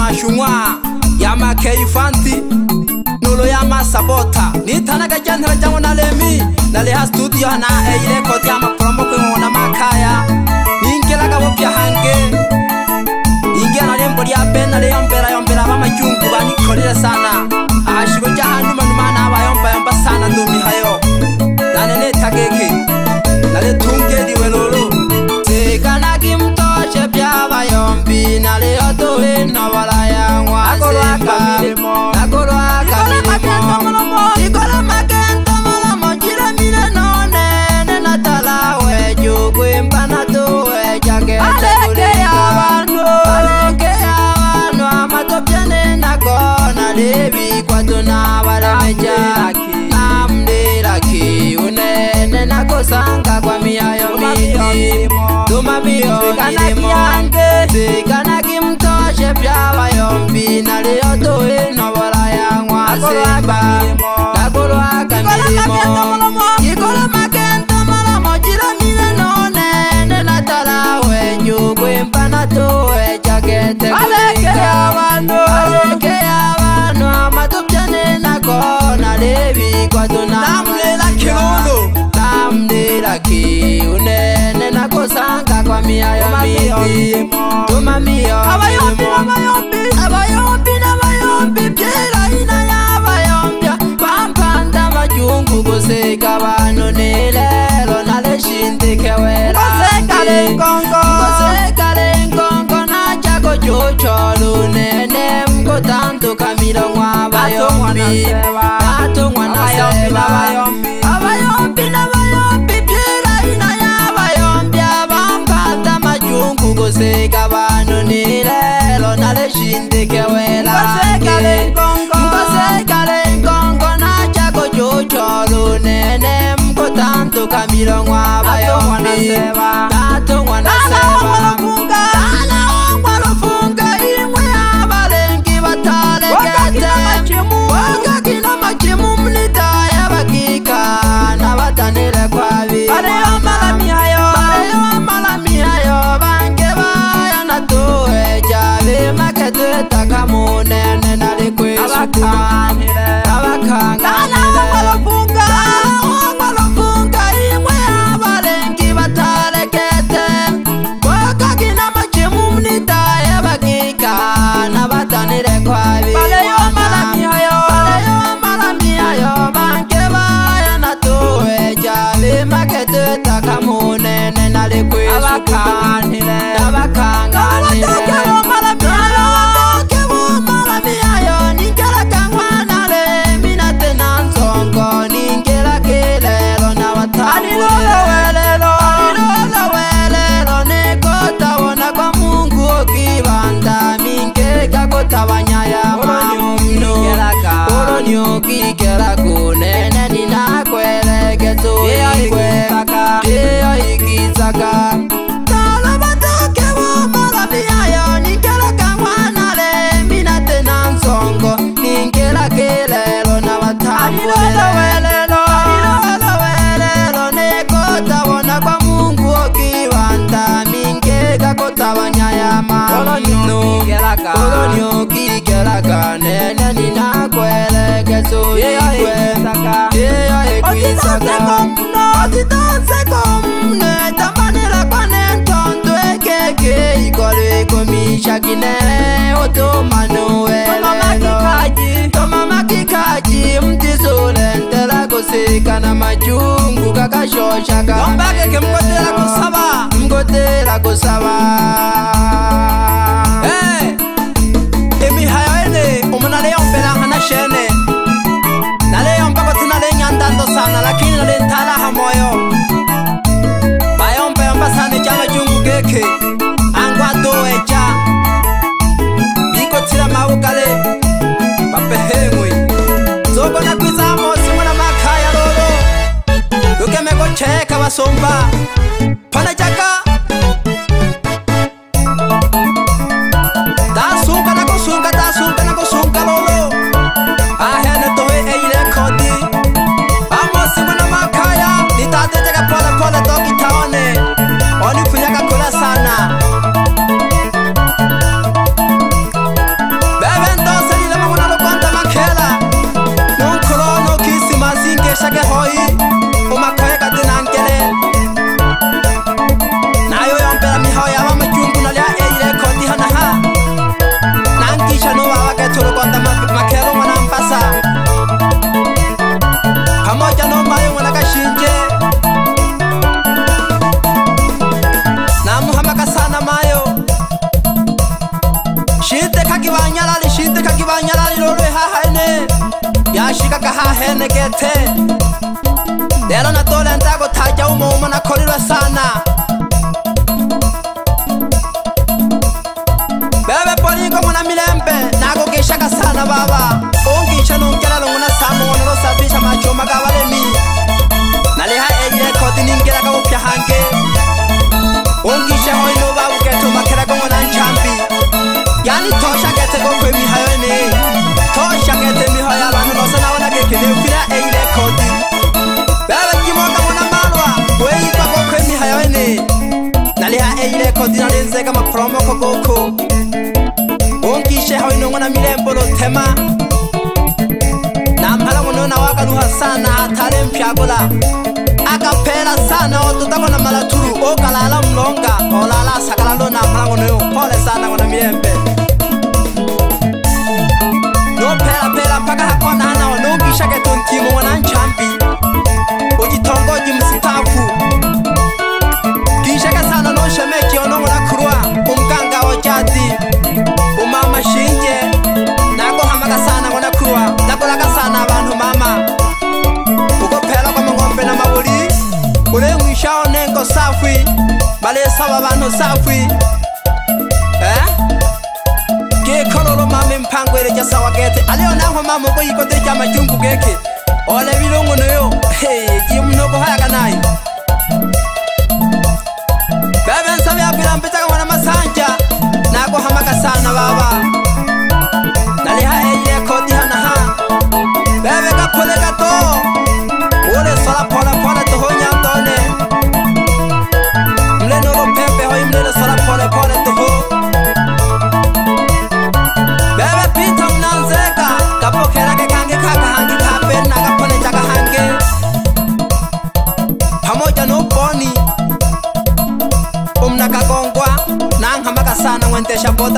mashungwa yama keifanti nolo yama sabota nitana gajantara jango na lemi nale ha studio na eile koti ama promo ko ngona makaya ninkela ka bopya hange ingia na lembo ya pena le yombera ba majungu bani kolera sana ashigo jahanu manumana ba yomba sana ndumi hayo nane ne tageke nale tunge diwelolo tekana kimtoshe bya ba yombi nale otowe na wala yangwa semba akolo akamilimo ikola makento molomo jira mire none ne natala we jugwe mpana tuwe jake aleke abantu amatopyane nakona levi kwatuna barameja namdiraki unene nakosanga kwa miyayo mingi tumamiyo milimo sikana kimtoshe byaba yombi naliyotuwe nobola yangwa semba nakolo akamilimo ikola makento molomo jira mire none ne natala wenyugwe mpana tuwe jakete aleke abantu amatopyane nakona levi kwatuna namdiraki unene nakosanga kwa miyayo mingi tumamiyo abayombi pyela ina yabayombya pampanda majungu guseka abantu nilelo naleshindikewela ngosekale nkongo nachako chucholu nene mkotantu kamilo mwabayombi natungwa naseba abayombi pyela ina yabayombya pampanda majungu guseka abantu nilelo naleshindikewela ngosekale nkongo nachako chucholu nene mkotantu kamilo mwabayombi natungwa naseba wakakina machimu mlitaya bakika nabatanile kwabi baleyo malamihayo bange baya natuwe jabe maketwetaka munene nalikwisukuma abakanganile imwe abalengi batalekete wakakina machimu mlitaya bakika nabatanile kwabi baleyo malamihayo bange baya natuwe jabe maketwetaka munene nalikwisukuma abakanganile kikera kunene ninakwelekezo ikwe iyo ikisaka talabatoke womalamiayo nikelaka mwanale minatena nsongo ninkela kilelo na batambulelelo nekotabona kwa mungu okibanda minkeka kotabanyayama kolonyo kikelaka nene ninakwelekezo otitonsekomne tamanila kwane ntondwekeke ikolekomishakine otomanuwelelo tomamakikaji mtisulentela kusika na majungu kakashoshaka yombakeke mkotela kusaba emihayo ene umunaleyombelanga na shene naleyombako tinalenyandando sana lakini nalentalaha moyo bayombayomba sana jamajungu geke angwadoeja bikotila mawukale bapehengwe zobona kwizamosi mwana makaya lolo lukemeko cheka basomba pana jaka tasunga lolo ahene towe eile kodi amosi mwana makaya nitatejeka pole toki taone oni funyaka kula sana gute lero natole ndago tajya umuntu nakorirwa sana bebe polingo mwana milembe nago gishaka sana baba ongisha nongera ngona samu ngono sabisha machoma gabalemi naleha ejire kodi ningira ga upya hange ongisha hoino babu geto makera go ngona nchambi yani tosha gete go kwe mihayo ne tosha gete mihayo abantu bose nabona gekene upira ejire kodi bebe kimoka ngona malwa weyi kwa go kwe mihayo ne naleha ejire kodi nalenze kama promo ko goko ongishe hoino ngona milembo lo tema nampala ngono na wakaluha sana atale mpyagola akapela sana otutakona malaturu okalala mlonga olala sakala lo nampala ngono yo pole sana ngona milembe no pela paka hakona hana onongisha ketontimu ngona nchambi ojitongoji msitafu gishaka sana no shemeki onongona kurwa umganga ojati umama shinje nago hamaka sana ngona kurwa nakolaga sana abantu mama ukopela kwa ngombe na mabuli ule mwishao nengo safi balesa abantu safi gekololo mama mpango ile jasa wagete alio naho mama ko ikote jama jungu geke ole bilongo noyo jimnoko haya kanai bebe nsabe apira mpita kwa masanja nago hamaka sana baba naliha ejire kodi hana ha bebe kapole gato ule sala pole toho nyandone mle nolo pepe hoi mle sala pole toho bebe pita mnanzeka kapokera ke kange kaka hangi kape na kapole jaga hange pamoja no boni umnakagongwa nang hamaka sana mwentesha boda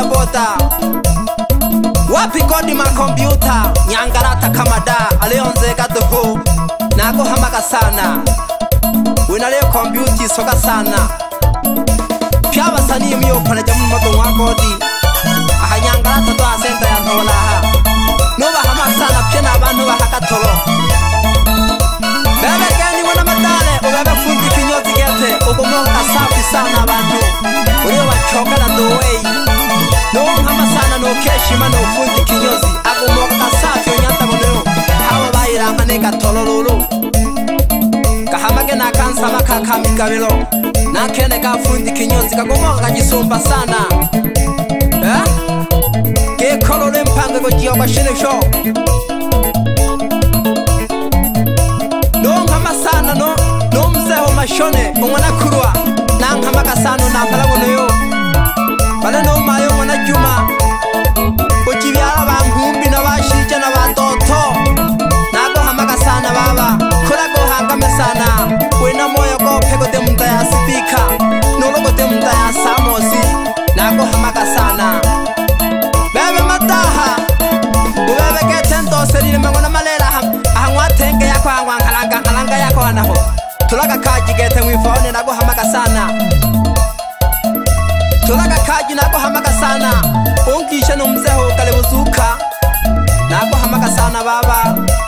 wapi kodi ma computer nyangarata kamada alionzeka toho nago hamaka sana winale computer soka sana pyaba sani yimiyo pala jamu moto wakodi aha nyangarata to asenta ya ntola ha noba hamaka sana pena abantu bahakatolo bebe gani wana madale ubebe fundi kinyozi gete ugomonga safi sana abantu uri wachoka na doei no hama sana no keshima no fundi kinyozi agomonga safi onyanta mono hawa bayira maneka tolololo kahamage na kansa makaka mikabelo na kene ka fundi kinyozi kagomonga gisumba sana ke kolole mpango go jiyo bashine show no hama sana no mzeho mashone umwana kurwa na hamaka sana na pala mono yo bale no mayo mwana juma uchibyala bangumbi na bashije na batoto nago hamaka sana baba kula go hangame sana wena moyo go pego de munda ya speaker no logo de munda ya samosi nago hamaka sana bebe mataha ubebe ketento serine mangona malela ahangwa tenge yako ahangwa kalanga yako anaho tulaga kaji gete mwifone nago hamaka sana tulaga kaji nago hamaka sana ongisha no mzeho kale buzuka nago hamaka sana baba